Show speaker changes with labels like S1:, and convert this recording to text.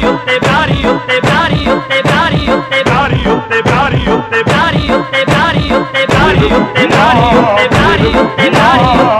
S1: ਉੱਤੇ ਪਿਆਰੀ ਉੱਤੇ ਪਿਆਰੀ ਉੱਤੇ ਪਿਆਰੀ ਉੱਤੇ ਪਿਆਰੀ ਉੱਤੇ ਪਿਆਰੀ ਉੱਤੇ ਪਿਆਰੀ ਉੱਤੇ ਪਿਆਰੀ ਉੱਤੇ ਪਿਆਰੀ ਉੱਤੇ ਪਿਆਰੀ ਉੱਤੇ ਪਿਆਰੀ ਉੱਤੇ ਪਿਆਰੀ